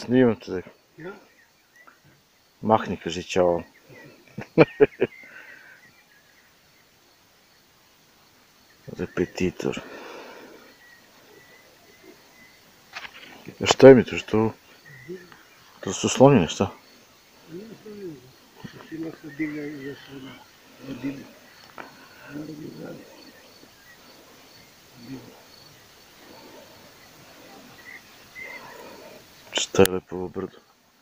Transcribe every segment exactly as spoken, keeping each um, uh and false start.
Snimam te. Ja? Mahni, kaži čao. Repetitor. A šta je mi to, što? To su slonjene, šta? Ne znam, suština se divlja i još jedna divlja. Mora bi znati. Šta je lepo ovo brdo?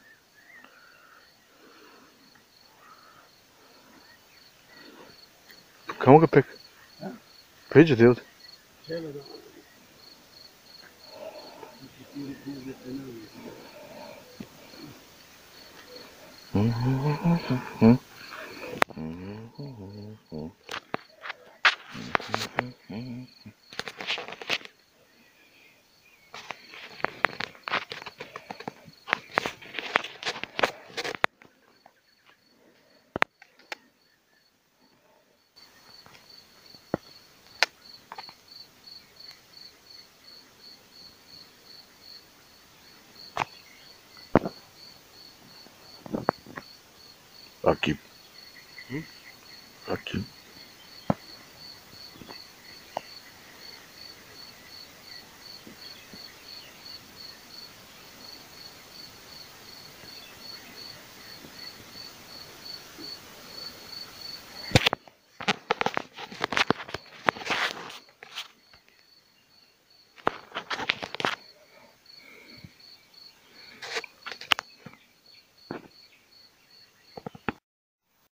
Kamo ga peka? Pa iđe ti ovdje. Treba da... Četiri knjige penali. Aqui. Aqui.